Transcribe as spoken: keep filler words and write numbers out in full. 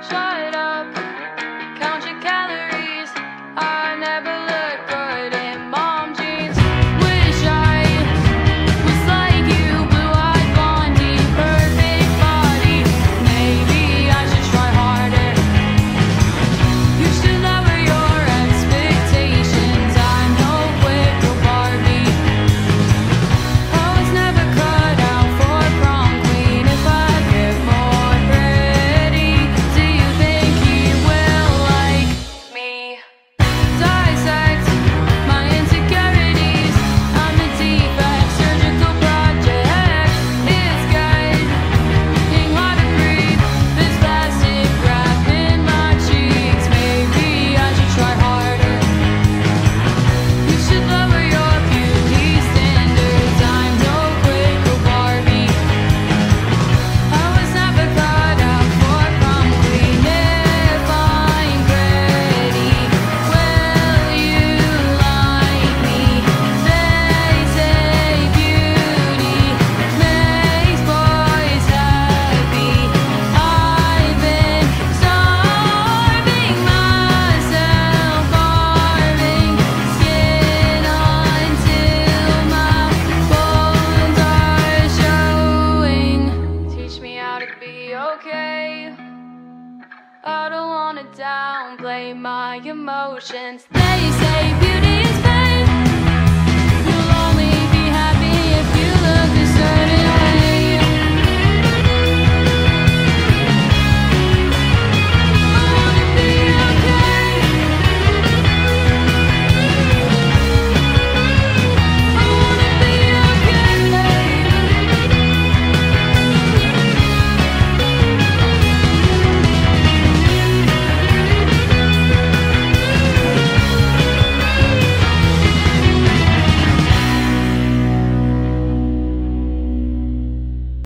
Shut up, count your calories. I never look good in mom jeans. Wish I was like you, blue-eyed blondie, perfect body. Maybe I should try harder. You should lower your expectations. I'm no little Barbie. I was never cut out for prom queen. If I get more pretty, do you think he will like me? Dissect my insecurities. I'm a defect, surgical project. It's getting hard to breathe. This plastic wrap in my cheeks. Maybe I should try harder. You should lower your beauty standards. I'm no little Barbie. I was never cut out for prom queen. If I'm pretty, will you like me? They say beauty makes boys happy. I've been starving myself, carving skin until my bones are showing. Teach me how to be okay. I don't wanna downplay my emotions. They say beauty